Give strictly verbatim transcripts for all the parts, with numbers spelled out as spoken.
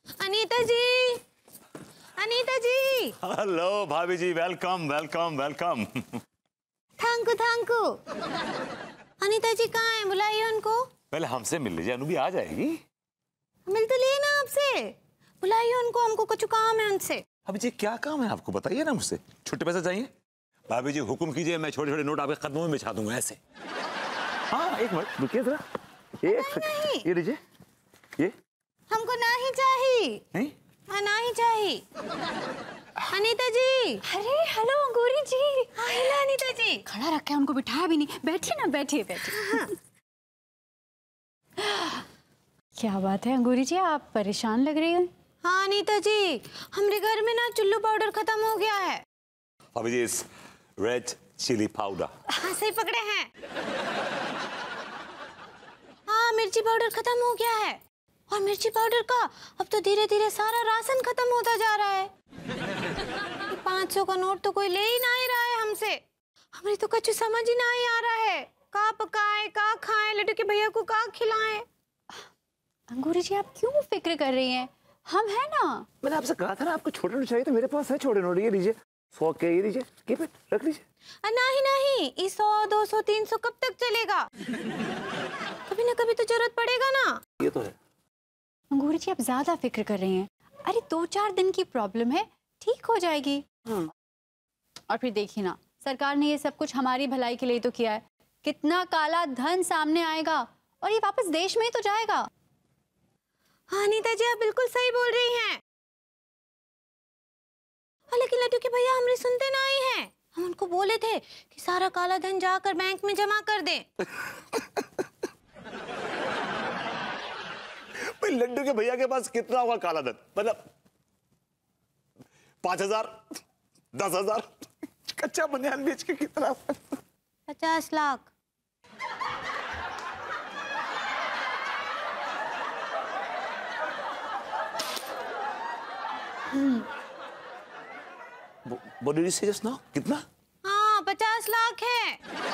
Anita ji, Anita ji. Hello भाभी जी, welcome welcome welcome. Thank you thank you. Anita ji कहाँ हैं? बुलाइए उनको। पहले हमसे मिल लीजिए, अनु भी आ जाएगी। मिल तो लिए ना आपसे, बुलाइए उनको, हमको कुछ काम है उनसे। भाभी जी क्या काम है आपको, बताइए ना मुझसे। छुट्टे पैसे चाहिए? भाभी जी हुक्म कीजिए, मैं छोटे छोटे नोट आपके कदमों में बिछा दूंगा ऐसे। हाँ एक मिनट रुकिए जरा, एक नहीं, ये लीजिए, ये हमको ना ही चाहिए। नहीं हाँ ना ही चाहिए। अनीता जी। अरे हेलो अंगूरी जी। हेलो अनीता जी। खड़ा रखा है, उनको बिठाया भी नहीं। बैठिए ना, बैठिए बैठिए। क्या बात है अंगूरी जी, आप परेशान लग रही हो। हाँ अनीता जी, हमारे घर में ना चुल्लू पाउडर खत्म हो गया है। भाभी जी इस रेड चिली पाउडर। हाँ सही पकड़े हैं। हाँ मिर्ची पाउडर खत्म हो गया है, और मिर्ची पाउडर का अब तो धीरे धीरे सारा राशन खत्म होता जा रहा है। पाँच सौ का नोट तो कोई ले ही ना ही रहा है हमसे। हमें तो कुछ समझ ही ना ही आ रहा है, का पकाए का खाएं, लड्डू के भैया को का खिलाएं। अंगूरी जी आप क्यों फिक्र कर रही हैं, हम हैं ना। मैंने आपसे कहा था ना आपको छोटे नोट चाहिए, तो मेरे पास है छोटे नोट। ये लीजिए, सौ के ये लीजिए, कीप इट, रख लीजिए। नहीं नहीं, ये सौ दो सौ तीन सौ कब तक चलेगा? कभी ना कभी तो जरूरत पड़ेगा ना। ये तो है। अंगूरी जी आप ज्यादा फिक्र कर रही हैं। अरे दो चार दिन की प्रॉब्लम है, ठीक हो जाएगी। और फिर देखिए ना, सरकार ने ये सब कुछ हमारी भलाई के लिए तो किया है। कितना काला धन सामने आएगा और ये वापस देश में ही तो जाएगा। हाँ अनीता जी आप बिल्कुल सही बोल रही हैं। लेकिन लड्डू के भैया हमारी सुनते ना ही हैं। हम उनको बोले थे कि सारा काला धन जाकर बैंक में जमा कर दें। भाई लड्डू के भैया के पास कितना होगा काला धन? मतलब पांच हजार दस हजार कच्चा बनियान बेच के कितना? पचास lakh. What did you say just now? कितना? हाँ पचास लाख है।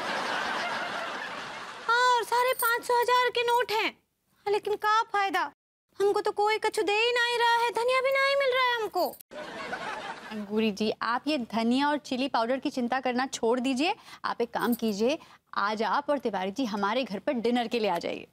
हाँ और सारे पाँच सौ हजार के नोट हैं। लेकिन क्या फायदा, हमको तो कोई कछु दे ही नहीं रहा है, धनिया भी नहीं मिल रहा है हमको। अंगूरी जी आप ये धनिया और चिली पाउडर की चिंता करना छोड़ दीजिए। आप एक काम कीजिए, आज आप और तिवारी जी हमारे घर पर डिनर के लिए आ जाइए।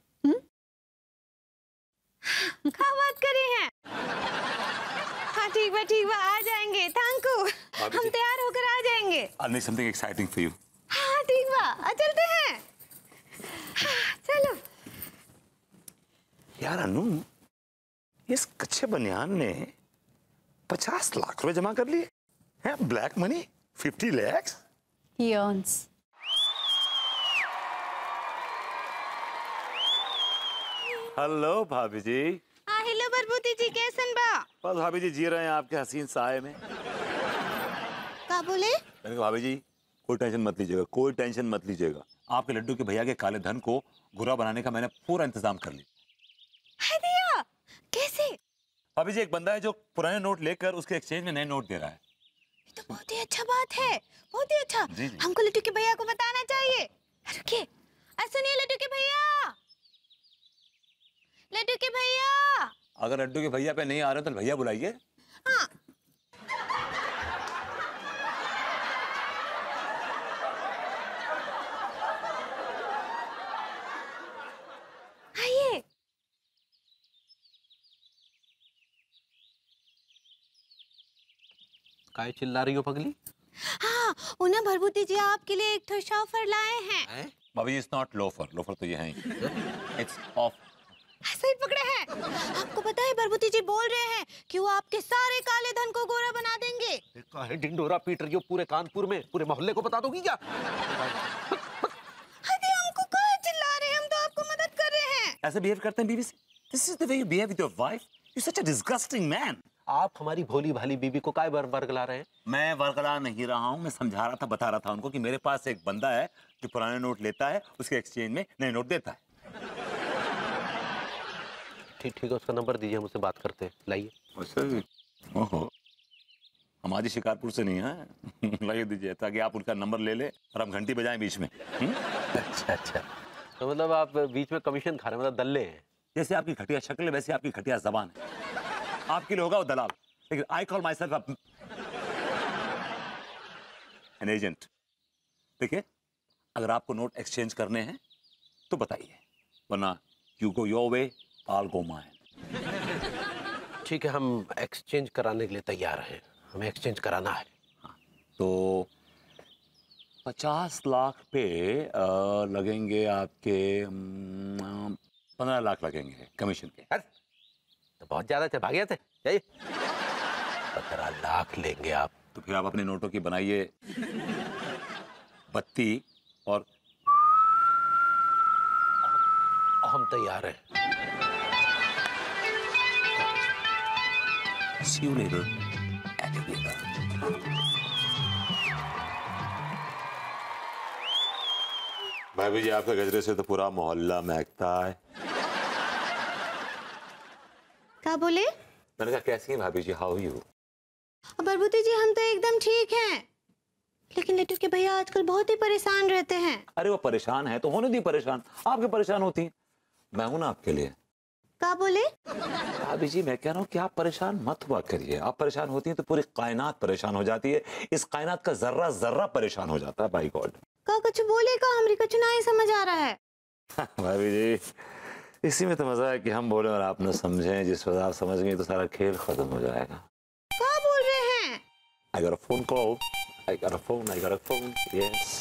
क्या बात करी हैं? हाँ ठीक है ठीक है, आ जाएंगे। थैंक यू, हम तैयार होकर आ जाएंगे। I'll make something exciting for you. हाँ ठीक है, चलते हैं। हाँ, चलो। यार अनु, इस कच्चे बनियान ने पचास लाख रुपए जमा कर लिए हैं। Black money fifty lakhs. He earns. Hello भाभी जी। हाँ हेलो बरबूती जी, कैसन बा? बस भाभी जी जी रहे हैं आपके हसीन साए में। क्या बोले? मैंने कहा भाभी जी कोई टेंशन मत लीजिएगा, कोई टेंशन मत लीजिएगा। आपके लड्डू के भैया के काले धन को गुरा बनाने का मैंने पूरा इंतजाम कर लिया। दिया? कैसे? भाभी जी एक बंदा है जो पुराने नोट लेकर उसके एक्सचेंज में नए नोट दे रहा है। ये तो बहुत ही अच्छा बात है, बहुत ही अच्छा। जी, जी। हमको लड्डू के भैया को बताना चाहिए। रुकिए, सुनिए लड्डू के भैया, लड्डू के भैया। अगर लड्डू के भैया पे नहीं आ रहे तो भैया बुलाइए। हाँ। आइए। काय चिल्ला रही हो पगली? हाँ उन्हें भरभूति जी आपके लिए एक तो शॉफर लाए हैं। भाभी जी इट्स नॉट लोफर, लोफर तो ये है ही। It's of. सही पकड़े हैं। आपको पता है भरभूति जी बोल रहे हैं कि वो आपके सारे काले धन को गोरा बना देंगे। काहे ढिंढोरा पीट रही हो पूरे कानपुर में, पूरे मोहल्ले को बता दोगी क्या? अरे हमको कहाँ चिल्ला रहे हैं, हम तो आपको मदद कर रहे हैं। ऐसे बिहेव करते हैं बीवी से? This is the way you behave with your wife. You're such a disgusting man. आप हमारी भोली भाली बीबी को काय बर बरगला रहे हैं? मैं बरगला नहीं रहा हूँ, मैं समझा रहा था, बता रहा था उनको कि मेरे पास एक बंदा है जो पुराने नोट लेता है, उसके एक्सचेंज में नए नोट देता है। ठीक ठीक है, उसका नंबर दीजिए, हम उससे बात करते हैं। लाइए। ओहो, हमारी शिकारपुर से नहीं है। लाइए दीजिए ताकि आप उनका नंबर ले ले और हम घंटी बजाएं बीच में। अच्छा अच्छा, तो मतलब आप बीच में कमीशन खा रहे हैं, मतलब दल्ले हैं। जैसे आपकी घटिया शक्ल है वैसे आपकी घटिया जबान है। आपके लिए होगा वो दलाल, लेकिन I call myself an agent. देखिए, अगर आपको नोट एक्सचेंज करने हैं तो बताइए, वरना you go your way, I go mine. ठीक है, हम एक्सचेंज कराने के लिए तैयार हैं, हमें एक्सचेंज कराना है। हाँ, तो पचास लाख पे आ, लगेंगे आपके पंद्रह लाख लगेंगे कमीशन के। तो बहुत ज्यादा थे, भाग गए थे। जाइए, पंद्रह लाख लेंगे आप। तो फिर आप अपने नोटों की बनाइए बत्ती और हम तैयार हैं। See you later, alligator. भाभी जी, आपके गजरे से तो पूरा मोहल्ला महकता है। क्या बोले? मैंने कहा कैसी हैं भाभी जी, हाउ यू? बरबूती जी, हम तो एकदम ठीक हैं, लेकिन लड्डू के भैया आजकल बहुत ही परेशान रहते हैं। अरे वो परेशान है तो होने दी परेशान, आपके परेशान होती हैं, मैं हूं ना आपके लिए। क्या बोले? भाभी जी, मैं कह रहा हूँ कि आप परेशान मत हुआ करिए। आप परेशान होती हैं तो पूरी कायनात परेशान हो जाती है, इस कायनात का जर्रा जर्रा परेशान हो जाता है। By God. का कुछ बोले का हमरी कुछ नहीं समझ आ रहा है। भाभी जी, इसी में तो मजा है कि हम बोले और आप न समझें। जिस वक्त आप समझ गए तो सारा खेल खत्म हो जाएगा। क्या बोल रहे हैं? I got a phone call. I got a phone. I got a phone. Yes.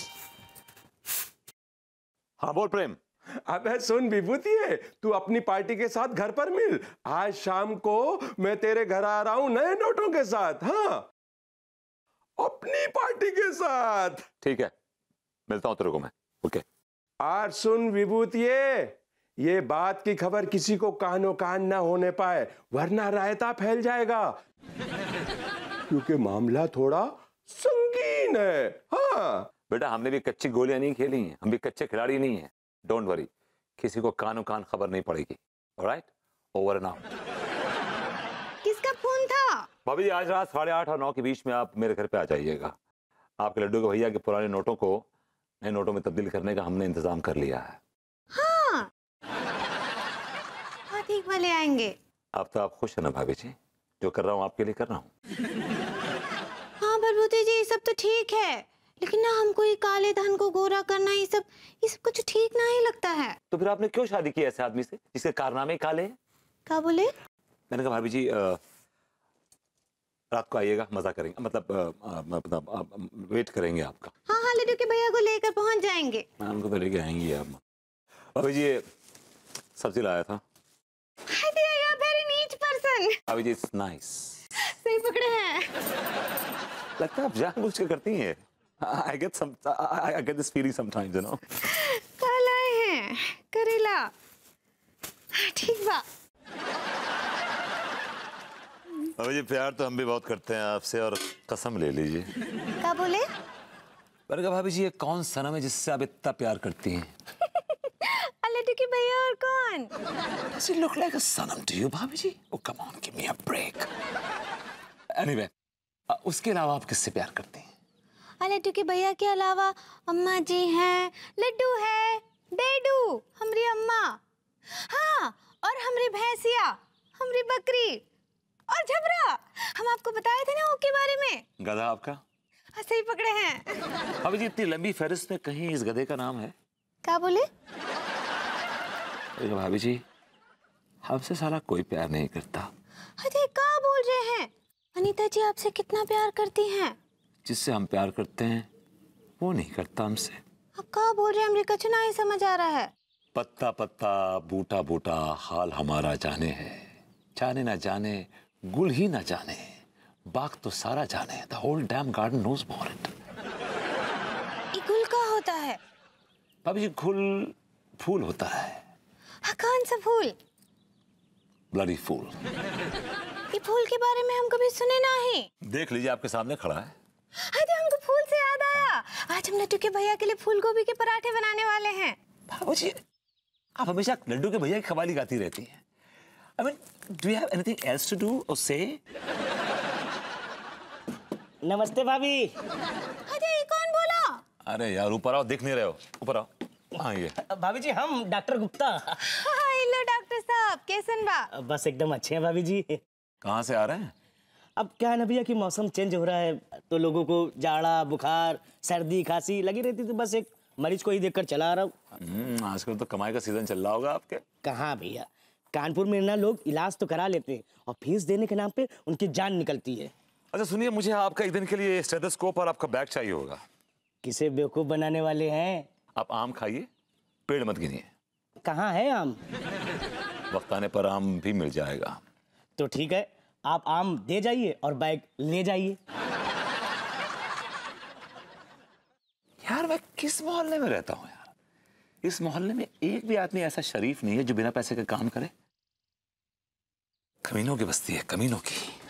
हाँ बोल प्रेम। अबे सुन विभूति, है तू अपनी पार्टी के साथ घर पर मिल। आज शाम को मैं तेरे घर आ रहा हूं नए नोटों के साथ। हाँ, अपनी पार्टी के साथ। ठीक है, मिलता हूं तेरे को मैं। ओके। आज सुन विभूति, ये बात की खबर किसी को कानो कान ना होने पाए, वरना रायता फैल जाएगा, क्योंकि मामला थोड़ा संगीन है। हाँ बेटा, हमने भी कच्ची गोलियां नहीं खेली हैं, हम भी कच्चे खिलाड़ी नहीं हैं। डोंट वरी, किसी को कानो कान खबर नहीं पड़ेगी। Alright, over and out. किसका फोन था? भाभी जी, आज रात साढ़े आठ और नौ के बीच में आप मेरे घर पे आ जाइएगा। आपके लड्डू के भैया के पुराने नोटों को नए नोटों में तब्दील करने का हमने इंतजाम कर लिया है। हाँ, हाँ ठीक वाले आएंगे। अब तो आप खुश है ना भाभी जी? जो कर रहा हूँ आपके लिए कर रहा हूँ। हाँ बरबूती जी, ये सब तो ठीक है, लेकिन ना हमको ये काले धन को गोरा करना, ये सब ये सब कुछ ठीक ना ही लगता है। तो फिर आपने क्यों शादी की ऐसे आदमी से जिसके कारनामे काले हैं? क्या बोले? मैंने कहा भाभी जी, आ, रात को आइएगा, मजा करेंगे, मतलब मतलब वेट करेंगे आपका। हाँ हाँ, लड्डू के भैया को लेकर पहुंच जाएंगे। मैं उनको तो लेके आएंगी आप। भाभी जी, ये सब्जी लाया था। वेरी नीच पर्सन। भाभी जी, इट्स नाइस। सही पकड़े हैं। लगता है आप जानबूझ के करती हैं। I get some, I, I get this feeling sometimes, you know. कल आए हैं करेला। ठीक बा। भाभी जी, प्यार तो हम भी बहुत करते हैं आपसे, और कसम ले लीजिए। क्या बोले? मैंने कहा भाभी जी, ये कौन सनम है जिससे आप इतना प्यार करती हैं? लड्डू के भैया और कौन? Does he look like a sonam to you, भाभी जी? Oh, come on, give me a break. Anyway, उसके अलावा आप किससे प्यार करती हैं? लड्डू के भैया के अलावा अम्मा जी हैं, लड्डू है, डेडू, हमरी अम्मा, हाँ, और हमरी भैंसिया, हमरी बकरी, और झबरा। हम आपको बताए थे ना उसके बारे में। गधा आपका? हाँ, सही पकड़े हैं। भाभी जी, इतनी लंबी फहरिस्त में कहीं इस गधे का नाम है? क्या बोले? भाभी जी, हमसे साला कोई प्यार नहीं करता। अरे क्या बोल रहे हैं? अनीता जी आपसे कितना प्यार करती हैं। जिससे हम प्यार करते हैं वो नहीं करता हमसे। अब क्या बोल रहे हैं? हमरे कुछ नहीं समझ आ रहा है। पत्ता पत्ता, बूटा बूटा, हाल हमारा जाने है। जाने ना जाने, गुल ही ना जाने, बाग तो सारा जाने। The whole damn garden knows about it. ये गुल का होता है? भाभी जी, गुल फूल होता है। हाँ, कौन सा फूल? Bloody fool. ये फूल के बारे में हम कभी सुने नहीं। देख लीजिए, आपके सामने खड़ा है। अरे हमको फूल से याद आया, आज हम लड्डू के भैया के लिए फूल गोभी के पराठे बनाने वाले हैं। भाभी जी, आप हमेशा लड्डू के भैया की कवाली गाती रहती हैं। I mean, do you have anything else to do or say? नमस्ते भाभी। अरे ये कौन बोला? अरे यार, ऊपर आओ, दिख नहीं रहे हो, ऊपर आओ। हाँ, ये भाभी जी, हम डॉक्टर गुप्ता। हेलो डॉक्टर साहब, कैसन बा? बस एकदम अच्छे हैं भाभी जी। कहाँ से आ रहे हैं? अब क्या है ना भैया कि मौसम चेंज हो रहा है तो लोगों को जाड़ा बुखार सर्दी खांसी लगी रहती, तो बस एक मरीज को ही देखकर चला आ रहा हूँ। हम्म, आजकल तो कमाई का सीजन चल रहा होगा आपके। कहाँ भैया, कानपुर में ना लोग इलाज तो करा लेते हैं और फीस देने के नाम पे उनकी जान निकलती है। अच्छा सुनिए, मुझे आपका एक दिन के लिए स्टेथोस्कोप और आपका बैग चाहिए होगा। किसे बेवकूफ बनाने वाले हैं? आप आम खाइए, पेड़ मत गिनिए। कहाँ है आम? वक्त आने पर आम भी मिल जाएगा। तो ठीक है, आप आम दे जाइए और बैग ले जाइए। यार मैं किस मोहल्ले में रहता हूँ यार? इस मोहल्ले में एक भी आदमी ऐसा शरीफ नहीं है जो बिना पैसे के काम करे। कमीनों की बस्ती है, कमीनों की।